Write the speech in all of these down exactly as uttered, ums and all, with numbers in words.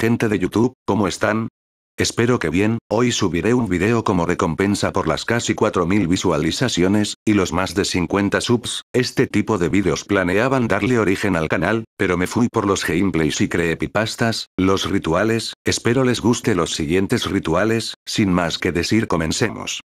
gente de YouTube, ¿cómo están? Espero que bien. Hoy subiré un video como recompensa por las casi cuatro mil visualizaciones, y los más de cincuenta subs. Este tipo de vídeos planeaban darle origen al canal, pero me fui por los gameplays y creepypastas, los rituales. Espero les guste los siguientes rituales. Sin más que decir, comencemos.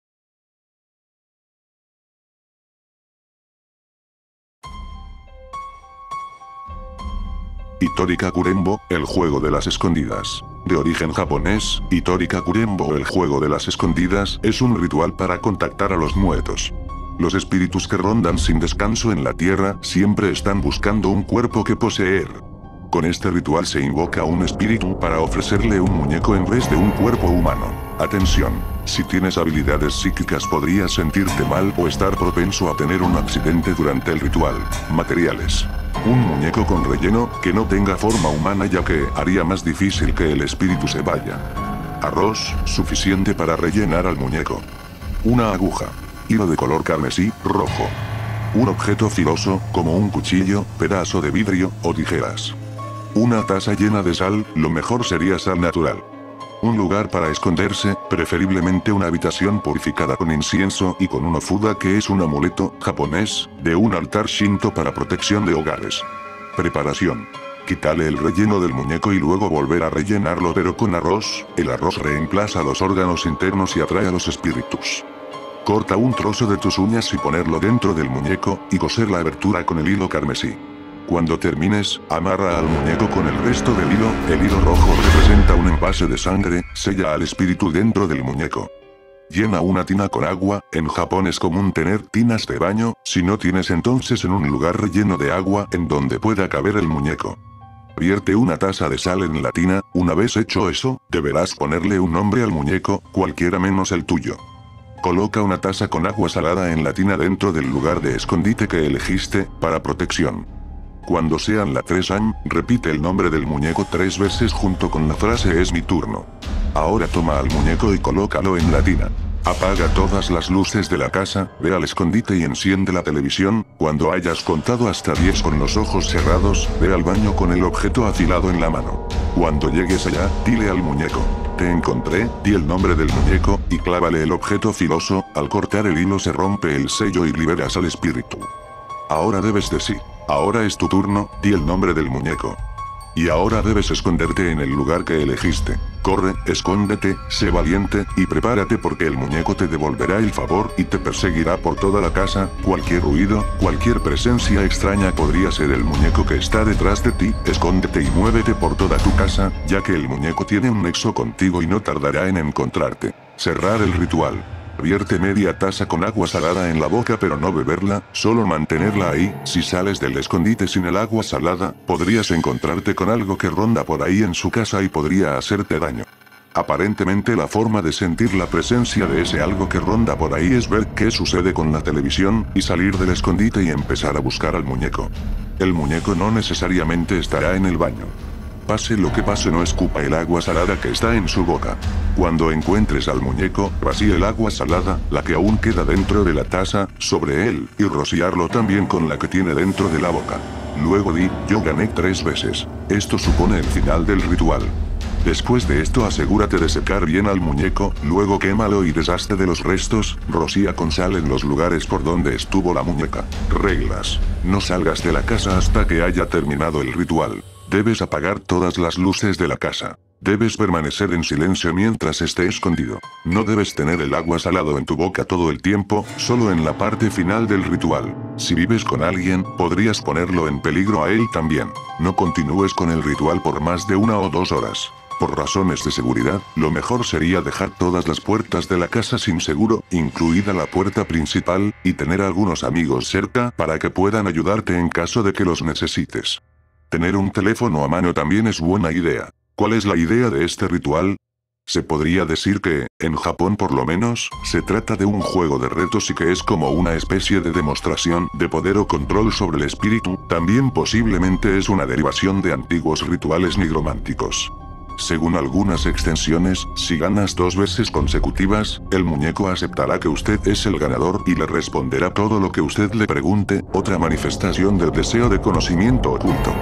Itori Kakurembo, el juego de las escondidas. De origen japonés, Itori Kakurembo, el juego de las escondidas, es un ritual para contactar a los muertos. Los espíritus que rondan sin descanso en la tierra siempre están buscando un cuerpo que poseer. Con este ritual se invoca a un espíritu para ofrecerle un muñeco en vez de un cuerpo humano. Atención, si tienes habilidades psíquicas podrías sentirte mal o estar propenso a tener un accidente durante el ritual. Materiales. Un muñeco con relleno, que no tenga forma humana ya que haría más difícil que el espíritu se vaya. Arroz, suficiente para rellenar al muñeco. Una aguja. Hilo de color carmesí, rojo. Un objeto filoso, como un cuchillo, pedazo de vidrio, o tijeras. Una taza llena de sal, lo mejor sería sal natural. Un lugar para esconderse, preferiblemente una habitación purificada con incienso y con un ofuda, que es un amuleto japonés, de un altar shinto para protección de hogares. Preparación. Quítale el relleno del muñeco y luego volver a rellenarlo, pero con arroz. El arroz reemplaza los órganos internos y atrae a los espíritus. Corta un trozo de tus uñas y ponerlo dentro del muñeco, y coser la abertura con el hilo carmesí. Cuando termines, amarra al muñeco con el resto del hilo. El hilo rojo representa un envase de sangre, sella al espíritu dentro del muñeco. Llena una tina con agua. En Japón es común tener tinas de baño, si no tienes entonces en un lugar relleno de agua en donde pueda caber el muñeco. Vierte una taza de sal en la tina. Una vez hecho eso, deberás ponerle un nombre al muñeco, cualquiera menos el tuyo. Coloca una taza con agua salada en la tina dentro del lugar de escondite que elegiste, para protección. Cuando sean la tres a m, repite el nombre del muñeco tres veces junto con la frase "es mi turno". Ahora toma al muñeco y colócalo en la tina. Apaga todas las luces de la casa, ve al escondite y enciende la televisión. Cuando hayas contado hasta diez con los ojos cerrados, ve al baño con el objeto afilado en la mano. Cuando llegues allá, dile al muñeco: "Te encontré", di el nombre del muñeco, y clávale el objeto filoso. Al cortar el hilo se rompe el sello y liberas al espíritu. Ahora debes decir: "Ahora es tu turno", di el nombre del muñeco. Y ahora debes esconderte en el lugar que elegiste. Corre, escóndete, sé valiente, y prepárate porque el muñeco te devolverá el favor y te perseguirá por toda la casa. Cualquier ruido, cualquier presencia extraña podría ser el muñeco que está detrás de ti. Escóndete y muévete por toda tu casa, ya que el muñeco tiene un nexo contigo y no tardará en encontrarte. Cerrar el ritual. Vierte media taza con agua salada en la boca, pero no beberla, solo mantenerla ahí. Si sales del escondite sin el agua salada, podrías encontrarte con algo que ronda por ahí en su casa y podría hacerte daño. Aparentemente la forma de sentir la presencia de ese algo que ronda por ahí es ver qué sucede con la televisión, y salir del escondite y empezar a buscar al muñeco. El muñeco no necesariamente estará en el baño. Pase lo que pase, no escupa el agua salada que está en su boca. Cuando encuentres al muñeco, vacía el agua salada, la que aún queda dentro de la taza, sobre él, y rociarlo también con la que tiene dentro de la boca. Luego di: "Yo gané" tres veces. Esto supone el final del ritual. Después de esto asegúrate de secar bien al muñeco, luego quémalo y deshazte de los restos. Rocía con sal en los lugares por donde estuvo la muñeca. Reglas: no salgas de la casa hasta que haya terminado el ritual. Debes apagar todas las luces de la casa. Debes permanecer en silencio mientras esté escondido. No debes tener el agua salado en tu boca todo el tiempo, solo en la parte final del ritual. Si vives con alguien, podrías ponerlo en peligro a él también. No continúes con el ritual por más de una o dos horas. Por razones de seguridad, lo mejor sería dejar todas las puertas de la casa sin seguro, incluida la puerta principal, y tener algunos amigos cerca para que puedan ayudarte en caso de que los necesites. Tener un teléfono a mano también es buena idea. ¿Cuál es la idea de este ritual? Se podría decir que, en Japón por lo menos, se trata de un juego de retos y que es como una especie de demostración de poder o control sobre el espíritu. También posiblemente es una derivación de antiguos rituales nigrománticos. Según algunas extensiones, si ganas dos veces consecutivas, el muñeco aceptará que usted es el ganador y le responderá todo lo que usted le pregunte, otra manifestación del deseo de conocimiento oculto.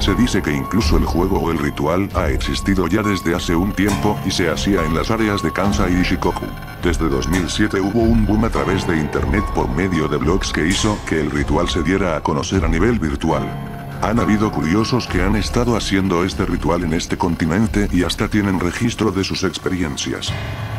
Se dice que incluso el juego o el ritual ha existido ya desde hace un tiempo y se hacía en las áreas de Kansai y Shikoku. Desde dos mil siete hubo un boom a través de internet por medio de blogs que hizo que el ritual se diera a conocer a nivel virtual. Han habido curiosos que han estado haciendo este ritual en este continente y hasta tienen registro de sus experiencias.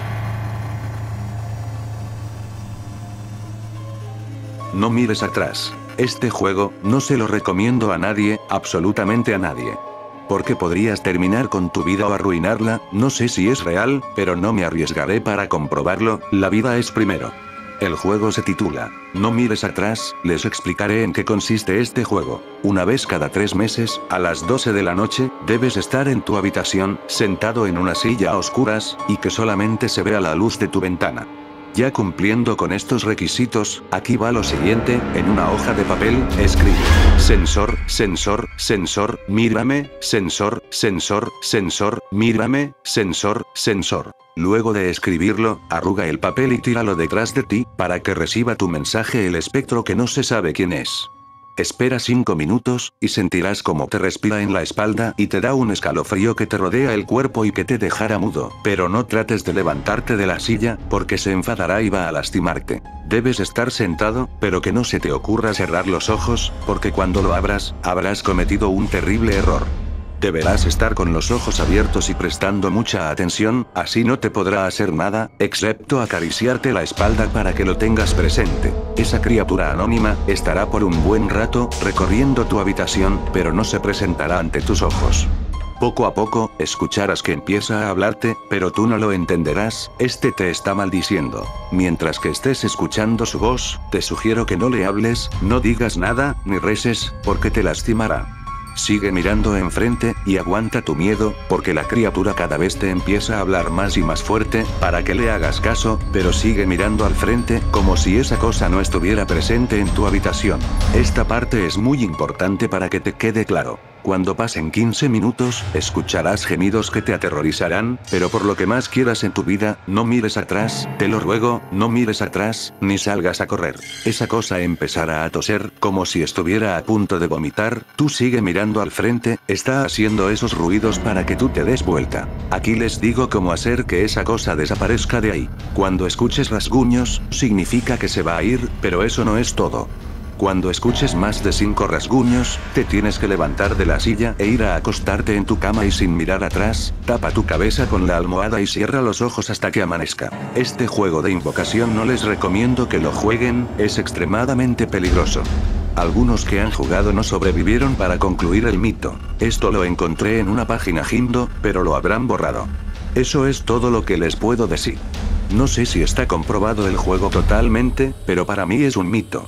No mires atrás. Este juego, no se lo recomiendo a nadie, absolutamente a nadie. Porque podrías terminar con tu vida o arruinarla, no sé si es real, pero no me arriesgaré para comprobarlo, la vida es primero. El juego se titula No mires atrás, les explicaré en qué consiste este juego. Una vez cada tres meses, a las doce de la noche, debes estar en tu habitación, sentado en una silla a oscuras, y que solamente se vea la luz de tu ventana. Ya cumpliendo con estos requisitos, aquí va lo siguiente, en una hoja de papel, escribe: Sensor, sensor, sensor, mírame, sensor, sensor, sensor, mírame, sensor, sensor. Luego de escribirlo, arruga el papel y tíralo detrás de ti, para que reciba tu mensaje el espectro que no se sabe quién es. Espera cinco minutos, y sentirás como te respira en la espalda y te da un escalofrío que te rodea el cuerpo y que te dejará mudo. Pero no trates de levantarte de la silla, porque se enfadará y va a lastimarte. Debes estar sentado, pero que no se te ocurra cerrar los ojos, porque cuando lo abras, habrás cometido un terrible error. Deberás estar con los ojos abiertos y prestando mucha atención, así no te podrá hacer nada, excepto acariciarte la espalda para que lo tengas presente. Esa criatura anónima, estará por un buen rato, recorriendo tu habitación, pero no se presentará ante tus ojos. Poco a poco, escucharás que empieza a hablarte, pero tú no lo entenderás, este te está maldiciendo. Mientras que estés escuchando su voz, te sugiero que no le hables, no digas nada, ni reces, porque te lastimará. Sigue mirando enfrente, y aguanta tu miedo, porque la criatura cada vez te empieza a hablar más y más fuerte, para que le hagas caso, pero sigue mirando al frente, como si esa cosa no estuviera presente en tu habitación. Esta parte es muy importante para que te quede claro. Cuando pasen quince minutos, escucharás gemidos que te aterrorizarán, pero por lo que más quieras en tu vida, no mires atrás, te lo ruego, no mires atrás, ni salgas a correr. Esa cosa empezará a toser, como si estuviera a punto de vomitar, tú sigue mirando al frente, está haciendo esos ruidos para que tú te des vuelta. Aquí les digo cómo hacer que esa cosa desaparezca de ahí. Cuando escuches rasguños, significa que se va a ir, pero eso no es todo. Cuando escuches más de cinco rasguños, te tienes que levantar de la silla e ir a acostarte en tu cama y sin mirar atrás, tapa tu cabeza con la almohada y cierra los ojos hasta que amanezca. Este juego de invocación no les recomiendo que lo jueguen, es extremadamente peligroso. Algunos que han jugado no sobrevivieron para concluir el mito. Esto lo encontré en una página Hindo, pero lo habrán borrado. Eso es todo lo que les puedo decir. No sé si está comprobado el juego totalmente, pero para mí es un mito.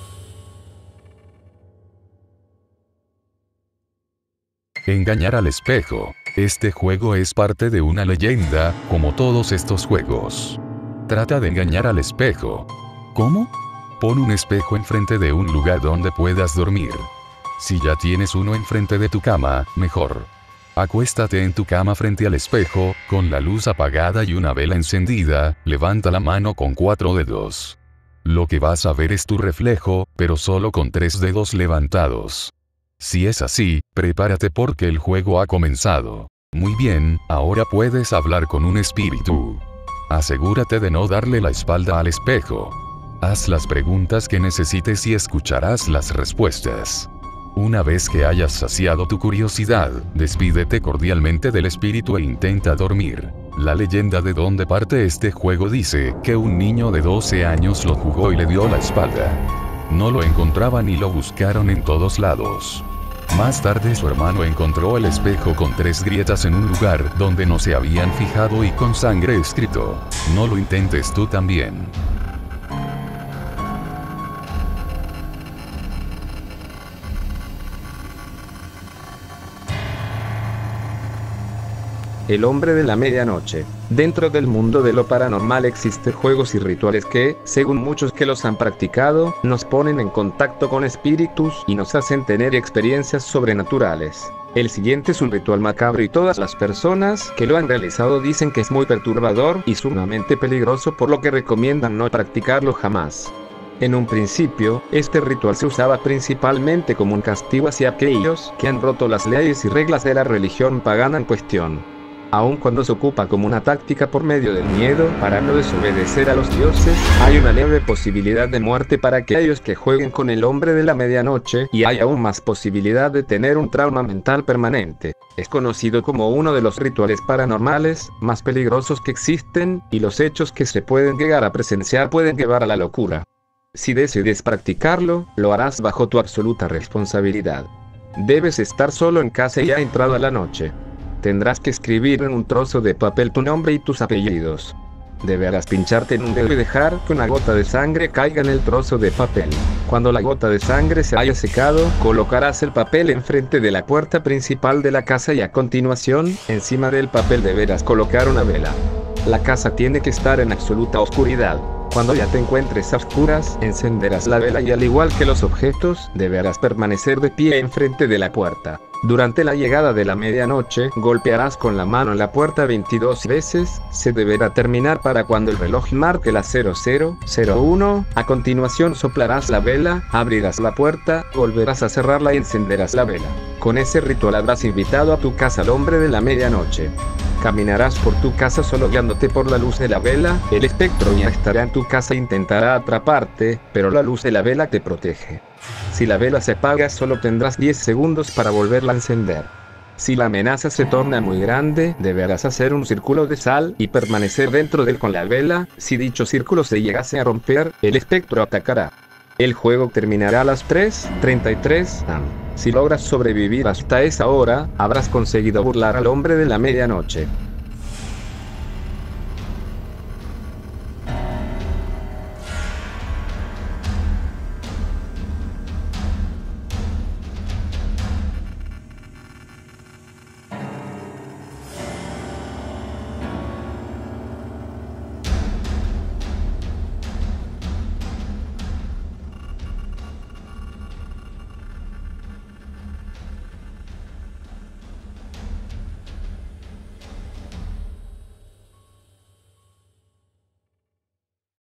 Engañar al espejo. Este juego es parte de una leyenda, como todos estos juegos. Trata de engañar al espejo. ¿Cómo? Pon un espejo enfrente de un lugar donde puedas dormir. Si ya tienes uno enfrente de tu cama, mejor. Acuéstate en tu cama frente al espejo, con la luz apagada y una vela encendida, levanta la mano con cuatro dedos. Lo que vas a ver es tu reflejo, pero solo con tres dedos levantados. Si es así, prepárate porque el juego ha comenzado. Muy bien, ahora puedes hablar con un espíritu. Asegúrate de no darle la espalda al espejo. Haz las preguntas que necesites y escucharás las respuestas. Una vez que hayas saciado tu curiosidad, despídete cordialmente del espíritu e intenta dormir. La leyenda de donde parte este juego dice que un niño de doce años lo jugó y le dio la espalda. No lo encontraban y lo buscaron en todos lados. Más tarde su hermano encontró el espejo con tres grietas en un lugar donde no se habían fijado y con sangre escrito: no lo intentes tú también. El hombre de la medianoche. Dentro del mundo de lo paranormal existen juegos y rituales que, según muchos que los han practicado, nos ponen en contacto con espíritus y nos hacen tener experiencias sobrenaturales. El siguiente es un ritual macabro y todas las personas que lo han realizado dicen que es muy perturbador y sumamente peligroso, por lo que recomiendan no practicarlo jamás. En un principio, este ritual se usaba principalmente como un castigo hacia aquellos que han roto las leyes y reglas de la religión pagana en cuestión. Aun cuando se ocupa como una táctica por medio del miedo para no desobedecer a los dioses, hay una leve posibilidad de muerte para aquellos que jueguen con el hombre de la medianoche, y hay aún más posibilidad de tener un trauma mental permanente. Es conocido como uno de los rituales paranormales más peligrosos que existen, y los hechos que se pueden llegar a presenciar pueden llevar a la locura. Si decides practicarlo, lo harás bajo tu absoluta responsabilidad. Debes estar solo en casa y ha entrado la noche. Tendrás que escribir en un trozo de papel tu nombre y tus apellidos. Deberás pincharte en un dedo y dejar que una gota de sangre caiga en el trozo de papel. Cuando la gota de sangre se haya secado, colocarás el papel enfrente de la puerta principal de la casa y a continuación, encima del papel deberás colocar una vela. La casa tiene que estar en absoluta oscuridad. Cuando ya te encuentres a oscuras, encenderás la vela y al igual que los objetos, deberás permanecer de pie enfrente de la puerta. Durante la llegada de la medianoche, golpearás con la mano en la puerta veintidós veces, se deberá terminar para cuando el reloj marque las cero cero cero uno, a continuación soplarás la vela, abrirás la puerta, volverás a cerrarla y encenderás la vela. Con ese ritual habrás invitado a tu casa al hombre de la medianoche. Caminarás por tu casa solo guiándote por la luz de la vela, el espectro ya estará en tu casa e intentará atraparte, pero la luz de la vela te protege. Si la vela se apaga solo tendrás diez segundos para volverla a encender. Si la amenaza se torna muy grande, deberás hacer un círculo de sal y permanecer dentro de él con la vela. Si dicho círculo se llegase a romper, el espectro atacará. El juego terminará a las tres treinta y tres am. Si logras sobrevivir hasta esa hora, habrás conseguido burlar al hombre de la medianoche.